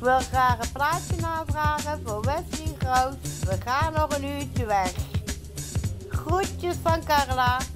wil graag een plaatje aanvragen voor Wesley Groot. We gaan nog een uurtje weg. Groetjes van Carla.